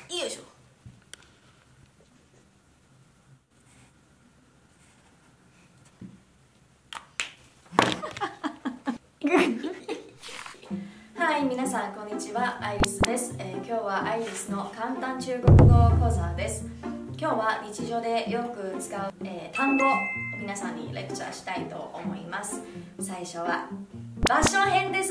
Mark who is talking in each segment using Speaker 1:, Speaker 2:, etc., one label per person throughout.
Speaker 1: よいしょ。はい、皆さんこんにちは、アイリスです。今日はアイリスの簡単中国語講座です。今日は日常でよく使う、単語を皆さんにレクチャーしたいと思います。最初は場所編です。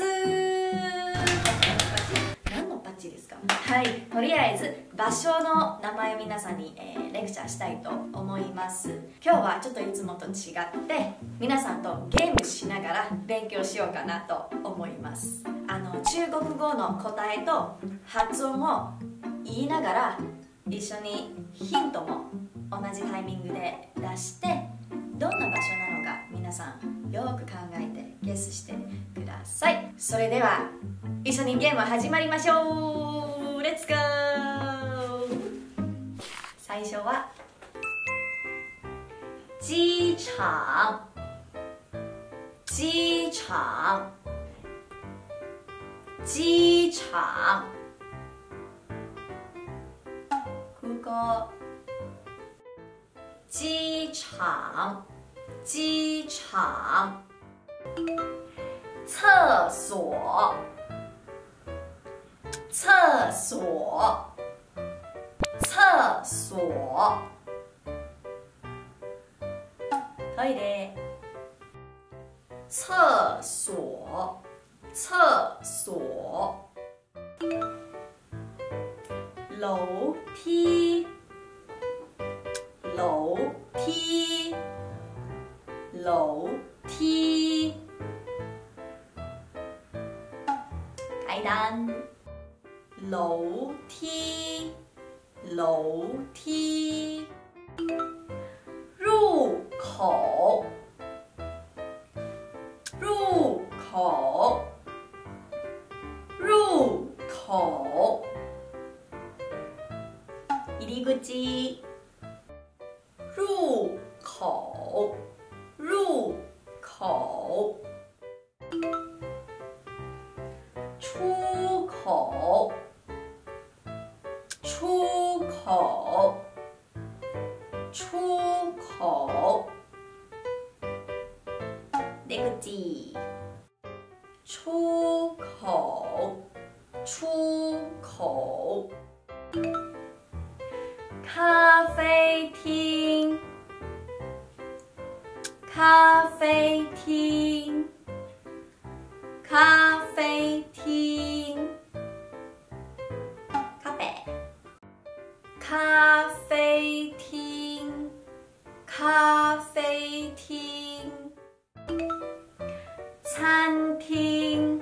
Speaker 1: 何のパッチですか？はい、とりあえず場所の名前を皆さんに、レクチャーしたいと思います。今日はちょっといつもと違って皆さんとゲームしながら勉強しようかなと思います。中国語の答えと発音を言いながら一緒にヒントも同じタイミングで出してどんな場所なのか皆さんよく考えてゲスしてください。それでは一緒にゲーム始まりましょう。レッツゴー。最初は機場機場機場空港機場機場厕所厕所厕所トイレ厕所厕所楼梯楼梯楼梯階段楼梯楼梯入口入口入口入り口入口入口出口出口出口出口出口出口咖啡厅咖啡厅咖啡厅カフェ咖啡厅咖啡厅餐厅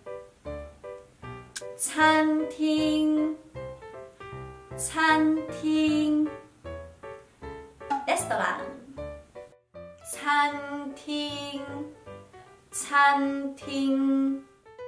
Speaker 1: 餐厅餐厅レストラン餐厅餐厅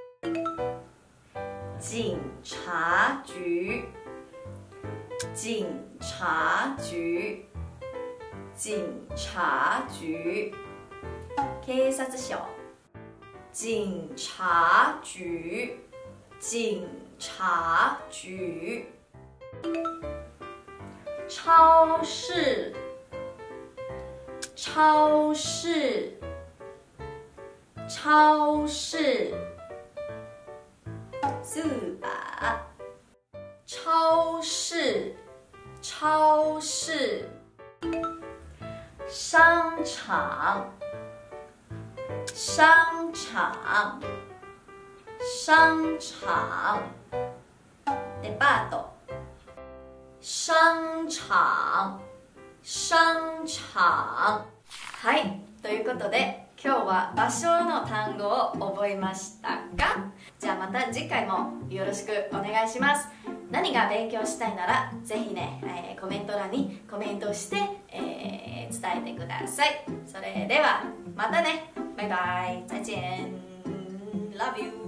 Speaker 1: 警察局警察局警察局警察署警察局警察局超市超市超市スーパー超市超市商場商場商場デパート商場商場はい、ということで今日は場所の単語を覚えましたか？じゃあまた次回もよろしくお願いします。何が勉強したいならぜひね、コメント欄にコメントして、伝えてください。それではまたね、バイバイ、再见、Love you。